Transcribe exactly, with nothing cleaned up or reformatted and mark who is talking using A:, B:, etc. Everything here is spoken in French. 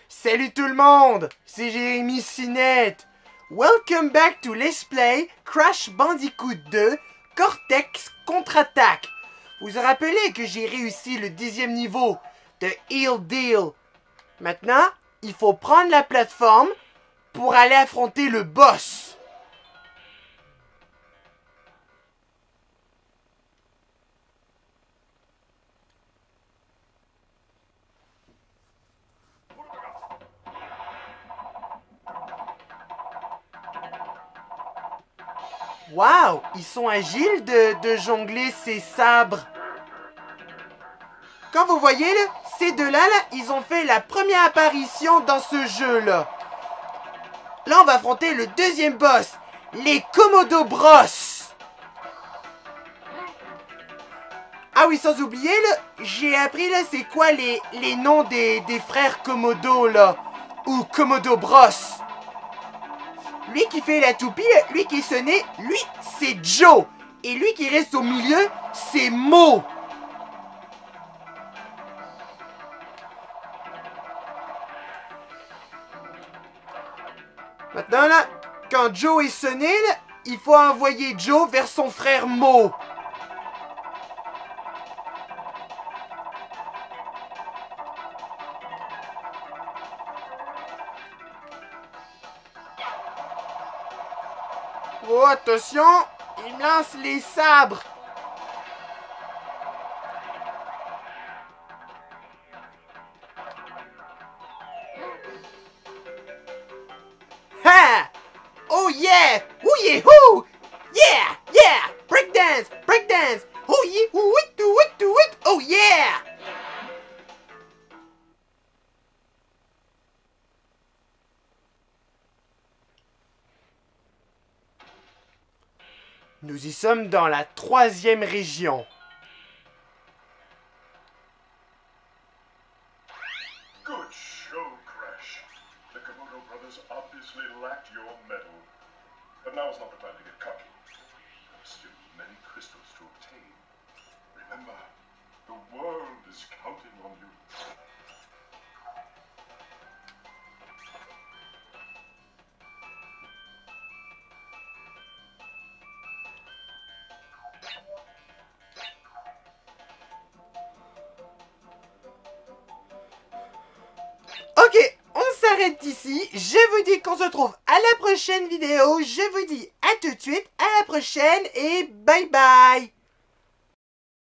A: Salut tout le monde, c'est Jérémy Cinette. Welcome back to Let's Play Crash Bandicoot deux Cortex Contre-Attaque. Vous vous rappelez que j'ai réussi le dixième niveau de Heal Deal. Maintenant, il faut prendre la plateforme pour aller affronter le boss. Waouh, ils sont agiles de, de jongler ces sabres. Quand vous voyez, là, ces deux-là, là, ils ont fait la première apparition dans ce jeu-là. Là, on va affronter le deuxième boss, les Komodo Bros. Ah oui, sans oublier, là, j'ai appris, là, c'est quoi les, les noms des, des frères Komodo, là, ou Komodo Bros. Lui qui fait la toupie, lui qui est sonné, lui, c'est Joe. Et lui qui reste au milieu, c'est Mo. Maintenant, là, quand Joe est sonné, là, il faut envoyer Joe vers son frère Mo. Oh, attention, il me lance les sabres. Ha! Oh yeah! Ooh yeah! Hoo! Yeah! Yeah! Breakdance! Breakdance! Oh yeah! Ooh it! Ooh it! Ooh it! Oh yeah! Nous y sommes dans la troisième région.
B: Good show, Crash. The Komodo brothers obviously lacked your mettle. But now is not the time to get cocky. There are still many crystals to obtain. Remember, the world is counting on you.
A: Ok, on s'arrête ici. Je vous dis qu'on se retrouve à la prochaine vidéo. Je vous dis à tout de suite, à la prochaine et bye bye.